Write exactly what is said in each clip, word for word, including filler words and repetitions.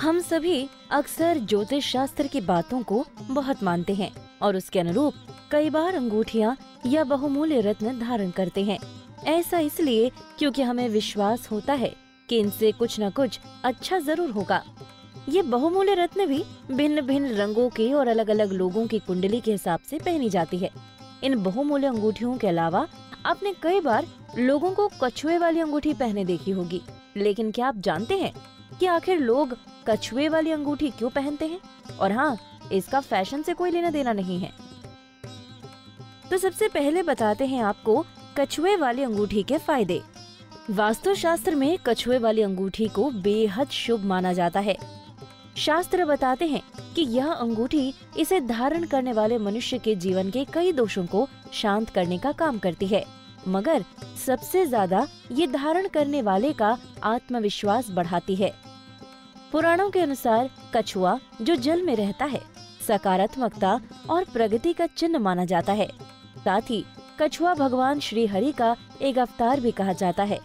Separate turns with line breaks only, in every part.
हम सभी अक्सर ज्योतिष शास्त्र की बातों को बहुत मानते हैं और उसके अनुरूप कई बार अंगूठियाँ या बहुमूल्य रत्न धारण करते हैं। ऐसा इसलिए क्योंकि हमें विश्वास होता है कि इनसे कुछ न कुछ अच्छा जरूर होगा। ये बहुमूल्य रत्न भी भिन्न भिन्न रंगों के और अलग अलग लोगों की कुंडली के हिसाब से पहनी जाती है। इन बहुमूल्य अंगूठियों के अलावा आपने कई बार लोगों को कछुए वाली अंगूठी पहने देखी होगी, लेकिन क्या आप जानते हैं कि आखिर लोग कछुए वाली अंगूठी क्यों पहनते हैं? और हाँ, इसका फैशन से कोई लेना देना नहीं है। तो सबसे पहले बताते हैं आपको कछुए वाली अंगूठी के फायदे। वास्तुशास्त्र में कछुए वाली अंगूठी को बेहद शुभ माना जाता है। शास्त्र बताते हैं कि यह अंगूठी इसे धारण करने वाले मनुष्य के जीवन के कई दोषों को शांत करने का काम करती है, मगर सबसे ज्यादा ये धारण करने वाले का आत्मविश्वास बढ़ाती है। पुराणों के अनुसार कछुआ जो जल में रहता है, सकारात्मकता और प्रगति का चिन्ह माना जाता है। साथ ही कछुआ भगवान श्री हरि का एक अवतार भी कहा जाता है।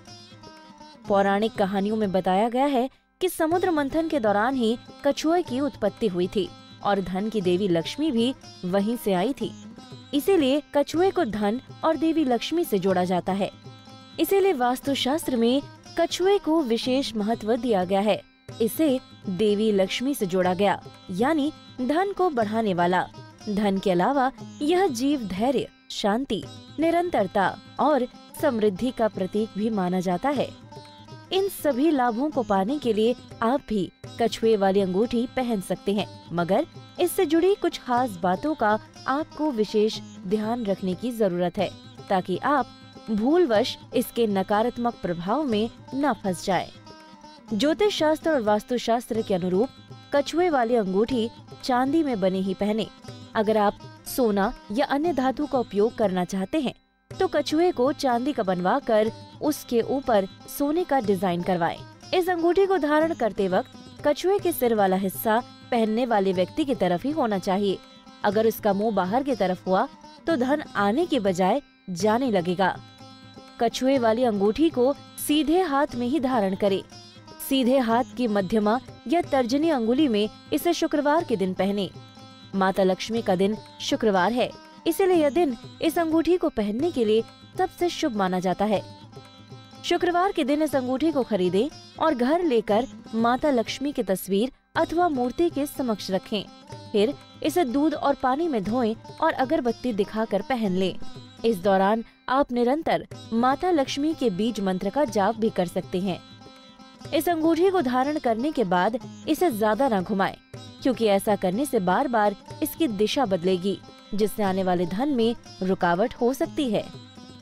पौराणिक कहानियों में बताया गया है कि समुद्र मंथन के दौरान ही कछुए की उत्पत्ति हुई थी और धन की देवी लक्ष्मी भी वहीं से आई थी। इसीलिए कछुए को धन और देवी लक्ष्मी से जोड़ा जाता है। इसीलिए वास्तुशास्त्र में कछुए को विशेष महत्व दिया गया है। इसे देवी लक्ष्मी से जोड़ा गया, यानी धन को बढ़ाने वाला। धन के अलावा यह जीव धैर्य, शांति, निरंतरता और समृद्धि का प्रतीक भी माना जाता है। इन सभी लाभों को पाने के लिए आप भी कछुए वाली अंगूठी पहन सकते हैं, मगर इससे जुड़ी कुछ खास बातों का आपको विशेष ध्यान रखने की जरूरत है, ताकि आप भूलवश इसके नकारात्मक प्रभाव में न फंस जाएं। ज्योतिष शास्त्र और वास्तुशास्त्र के अनुरूप कछुए वाली अंगूठी चांदी में बनी ही पहने। अगर आप सोना या अन्य धातु का उपयोग करना चाहते हैं तो कछुए को चांदी का बनवा कर उसके ऊपर सोने का डिजाइन करवाएं। इस अंगूठी को धारण करते वक्त कछुए के सिर वाला हिस्सा पहनने वाले व्यक्ति की तरफ ही होना चाहिए। अगर उसका मुंह बाहर की तरफ हुआ तो धन आने के बजाय जाने लगेगा। कछुए वाली अंगूठी को सीधे हाथ में ही धारण करें। सीधे हाथ की मध्यमा या तर्जनी अंगुली में इसे शुक्रवार के दिन पहने। माता लक्ष्मी का दिन शुक्रवार है, इसलिए यह दिन इस अंगूठी को पहनने के लिए सबसे शुभ माना जाता है। शुक्रवार के दिन इस अंगूठी को खरीदें और घर लेकर माता लक्ष्मी की तस्वीर अथवा मूर्ति के समक्ष रखें। फिर इसे दूध और पानी में धोएं और अगरबत्ती दिखाकर पहन लें। इस दौरान आप निरंतर माता लक्ष्मी के बीज मंत्र का जाप भी कर सकते हैं। इस अंगूठी को धारण करने के बाद इसे ज्यादा न घुमाएं, क्योंकि ऐसा करने से बार बार इसकी दिशा बदलेगी, जिससे आने वाले धन में रुकावट हो सकती है।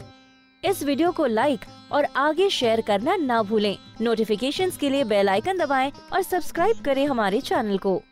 इस वीडियो को लाइक और आगे शेयर करना ना भूलें। नोटिफिकेशंस के लिए बेल आइकन दबाएं और सब्सक्राइब करें हमारे चैनल को।